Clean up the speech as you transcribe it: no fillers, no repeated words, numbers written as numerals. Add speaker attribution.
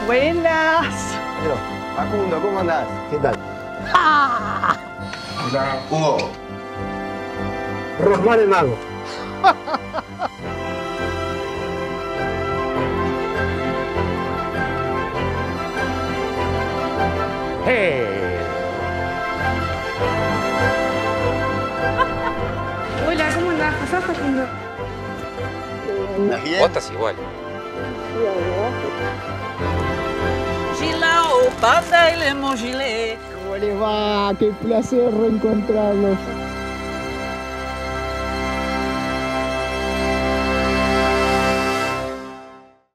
Speaker 1: Buenas.
Speaker 2: Pero, Facundo, ¿cómo andás? ¿Qué tal? Hola, Hugo. Rosmar el mago.
Speaker 3: Hola, ¿cómo andás? ¿Pasás, Facundo?
Speaker 2: ¿Estás bien?
Speaker 4: Vos estás igual.
Speaker 1: Gilao, banda y le mojile.
Speaker 5: ¿Cómo les va? Qué placer reencontrarlos.